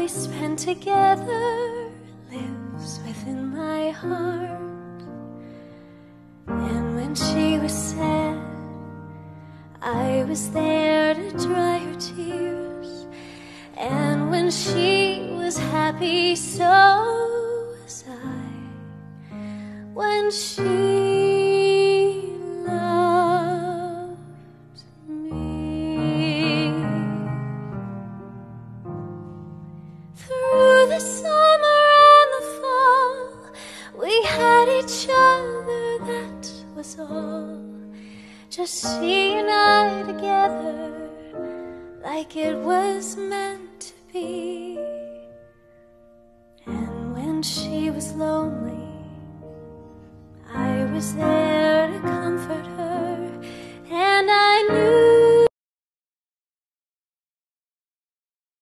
we spent together lives within my heart. And when she was sad, I was there to dry her tears. And when she was happy, so was I. When she loved me. Through the summer and the fall, we had each other, that was all. Just she and I together, like it was meant to be. And when she was lonely, I was there